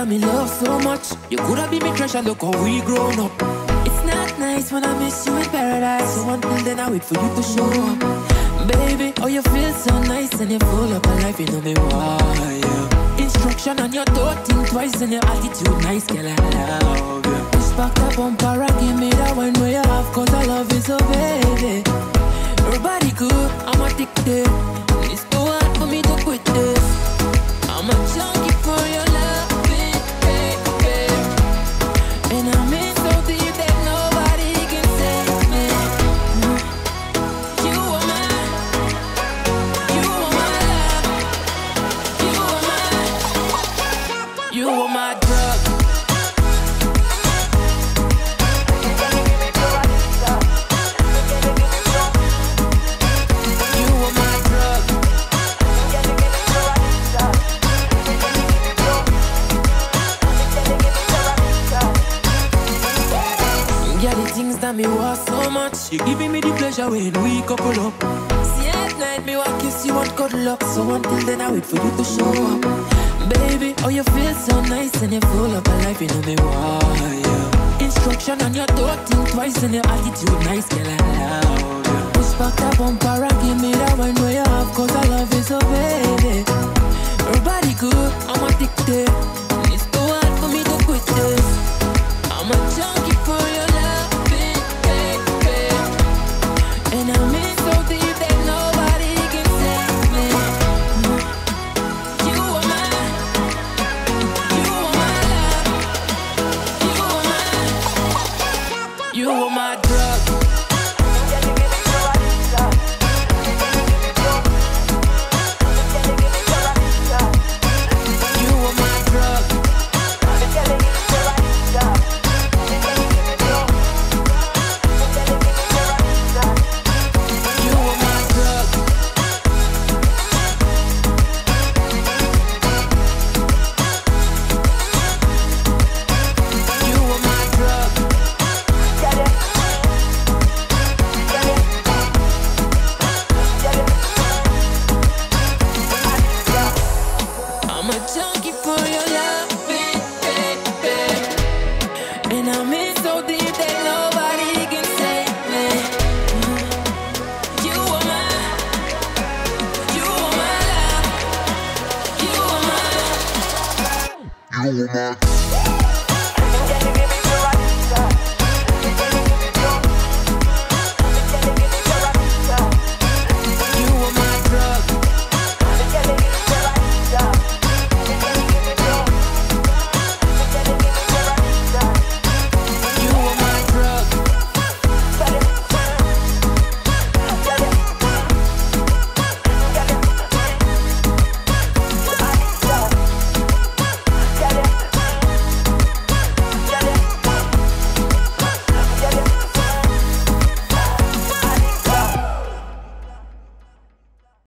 that me love so much. You coulda be me treasure, look how we grown up. It's not nice when I miss you in paradise, so until then I wait for you to show up. Baby, oh you feel so nice and you full up of life, you know me why, yeah. Instruction on your don't think twice and your attitude nice, girl, I love you. Push back the bumper and give me that one where you have, cause I love you so, baby. Your body good, I'm addicted. It's too hard for me to quit this. I'm a junkie for your love, baby. And I'm in so deep that nobody can save me. You are mine. You are my love. You are my drug. Things that me want so much. You giving me the pleasure when we couple up. See at night me want kiss you and cuddle up. So until then I wait for you to show up. Baby, oh you feel so nice and you full up of life, you know me why, yeah. Instruction on your don't think twice and your attitude nice, girl, I love you. Push back the bumper and give me that one where you have, cause I love you so, baby. Your body good, I'm addicted. It's too hard for me to quit this. I'm a junkie for your love. And I'm in so deep that nobody can save me. You are mine. You are my love. You are mine. You are my drug.